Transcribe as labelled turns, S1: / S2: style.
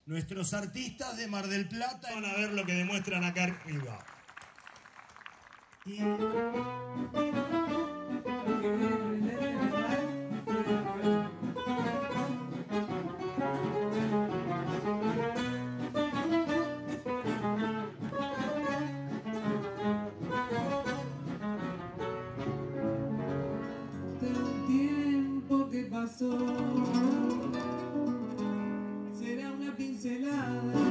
S1: Nuestros artistas de Mar del Plata van a ver lo que demuestran acá arriba.
S2: Del tiempo que pasó será una pincelada